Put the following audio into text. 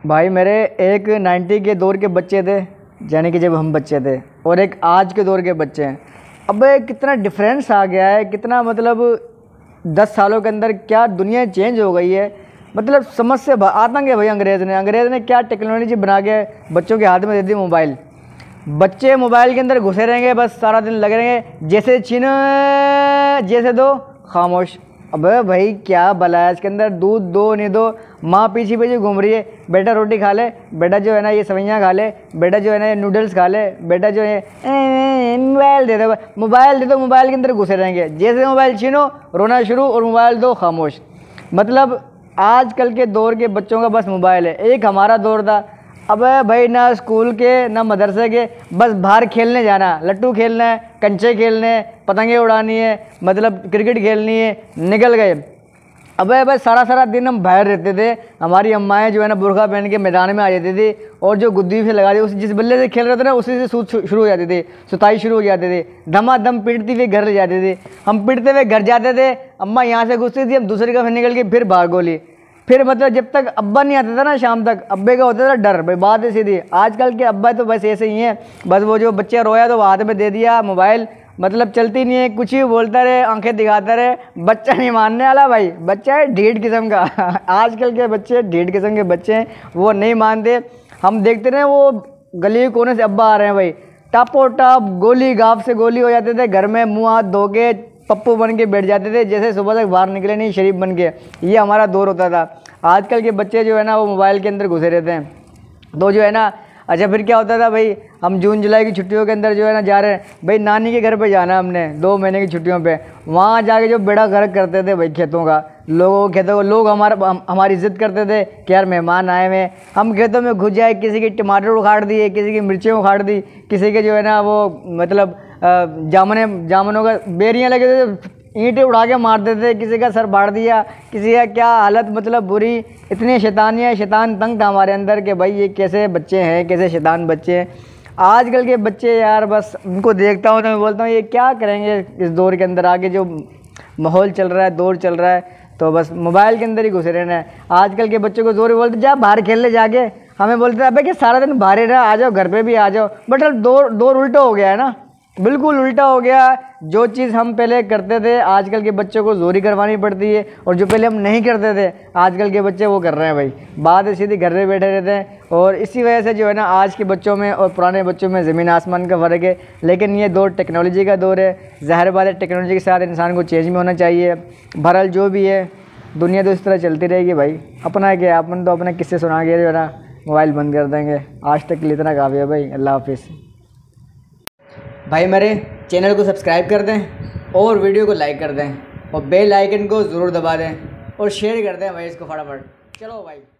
भाई मेरे एक 90 के दौर के बच्चे थे, यानी कि जब हम बच्चे थे, और एक आज के दौर के बच्चे हैं। अब कितना डिफरेंस आ गया है, कितना मतलब 10 सालों के अंदर क्या दुनिया चेंज हो गई है। मतलब समझ से आतंक है भाई। अंग्रेज़ ने क्या टेक्नोलॉजी बना के बच्चों के हाथ में दे दी मोबाइल। बच्चे मोबाइल के अंदर घुसे रहेंगे, बस सारा दिन लगे रहेंगे, जैसे छीनो जैसे दो खामोश। अबे भाई क्या भला है इसके अंदर, दूध दो नहीं दो, माँ पीछे पीछे घूम रही है, बेटा रोटी खा ले, बेटा जो है ना ये सवैयाँ खा ले, बेटा जो है ना ये नूडल्स खा ले, बेटा जो है मोबाइल दे दो, मोबाइल दे दो, मोबाइल के अंदर घुसे रहेंगे, जैसे मोबाइल छीनो रोना शुरू और मोबाइल दो खामोश। मतलब आजकल के दौर के बच्चों का बस मोबाइल है। एक हमारा दौर था, अबे भाई ना स्कूल के ना मदरसे के, बस बाहर खेलने जाना, लट्टू खेलना है, कंचे खेलने हैं, पतंगे उड़ानी है, मतलब क्रिकेट खेलनी है, निकल गए। अबे भाई सारा दिन हम बाहर रहते थे। हमारी अम्माएँ जो है ना बुर्खा पहन के मैदान में आ जाती थी और जो गुद्दी से लगा दी, उस जिस बल्ले से खेल रहे थे ना उसी से सूत शुरू हो जाती थी, सुताई शुरू हो जाती थी, धमाधम पीटती हुई घर ले जाती थी। हम पीटते हुए घर जाते थे, अम्मा यहाँ से घुसती थी, हम दूसरी का निकल के फिर भाग गोली। फिर मतलब जब तक अब्बा नहीं आता था ना शाम तक, अब्बे का होता था डर। भाई बात है सीधी। आजकल के अब्बा तो बस ऐसे ही हैं, बस वो जो बच्चा रोया तो हाथ में दे दिया मोबाइल, मतलब चलती नहीं है, कुछ ही बोलता रहे, आंखें दिखाता रहे, बच्चा नहीं मानने वाला। भाई बच्चा है ढीठ किस्म का आजकल के बच्चे ढीठ किस्म के बच्चे हैं, वो नहीं मानते। हम देखते रहे वो गली कोने से अब्बा आ रहे हैं भाई, टापो टाप गोली गाप से गोली हो जाते थे, घर में मुँह हाथ धो के पप्पू बन के बैठ जाते थे, जैसे सुबह तक बाहर निकले नहीं शरीफ बन के। ये हमारा दौर होता था। आजकल के बच्चे जो है ना वो मोबाइल के अंदर घुसे रहते हैं, तो जो है ना अच्छा फिर क्या होता था भाई, हम जून जुलाई की छुट्टियों के अंदर जो है ना जा रहे हैं भाई नानी के घर पे जाना हमने 2 महीने की छुट्टियों पे। वहाँ जाके जो बेड़ा गर्क करते थे भाई खेतों का, खेतों को लोग हमारी इज्जत करते थे कि यार मेहमान आए हुए। हम खेतों में घुस जाए, किसी के टमाटर उखाड़ दिए, किसी की मिर्चें उखाड़ दी, किसी के जो है ना वो मतलब जामुनों का बेरियाँ लगे थे, ईंटें उड़ा के मार देते थे, किसी का सर फाड़ दिया, किसी का क्या हालत मतलब बुरी। इतनी शैतान तंग था हमारे अंदर कि भाई ये कैसे बच्चे हैं, कैसे शैतान बच्चे हैं। आजकल के बच्चे यार बस उनको देखता हूँ तो मैं बोलता हूँ ये क्या करेंगे इस दौर के अंदर आगे, जो माहौल चल रहा है, दौर चल रहा है, तो बस मोबाइल के अंदर ही घुसे रहना है। आजकल के बच्चों को जोर बोलते जा बाहर खेलने जाके, हमें बोलते अबे कि सारा दिन बाहर रहा, आ जाओ घर पे भी आ जाओ। बट अब दौर उल्टा हो गया है ना, बिल्कुल उल्टा हो गया। जो चीज़ हम पहले करते थे आजकल के बच्चों को जोरी करवानी पड़ती है, और जो पहले हम नहीं करते थे आजकल के बच्चे वो कर रहे हैं। भाई बात है सीधी, घर में बैठे रहते हैं, और इसी वजह से जो है ना आज के बच्चों में और पुराने बच्चों में ज़मीन आसमान का फ़र्क है। लेकिन ये दौर टेक्नोलॉजी का दौर है, ज़ाहिर बात है टेक्नोलॉजी के साथ इंसान को चेंज भी होना चाहिए। बहरहाल जो भी है दुनिया तो इस तरह चलती रहेगी भाई। अपना क्या, अपन तो अपने किस्से सुना के जो है ना मोबाइल बंद कर देंगे। आज तक के लिए इतना काफ़ी है भाई। अल्लाह हाफिज़। भाई मेरे चैनल को सब्सक्राइब कर दें और वीडियो को लाइक कर दें और बेल आइकन को ज़रूर दबा दें और शेयर कर दें भाई इसको फटाफट। चलो भाई।